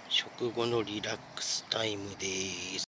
食後のリラックスタイムです。